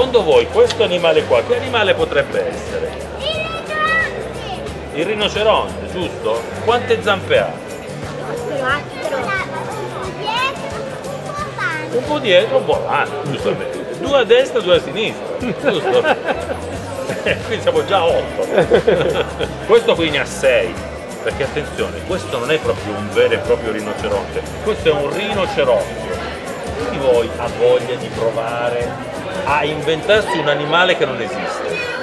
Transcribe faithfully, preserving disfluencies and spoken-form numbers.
Secondo voi questo animale qua, che animale potrebbe essere? Il rinoceronte, giusto? Quante zampe ha? Un po' dietro, un po' avanti, giustamente. Due a destra, due a sinistra, giusto? Quindi siamo già a otto. Questo qui ne ha sei. Perché attenzione, questo non è proprio un vero e proprio rinoceronte, questo è un rinoceronte. Chi di voi ha voglia di provare a inventarsi un animale che non esiste?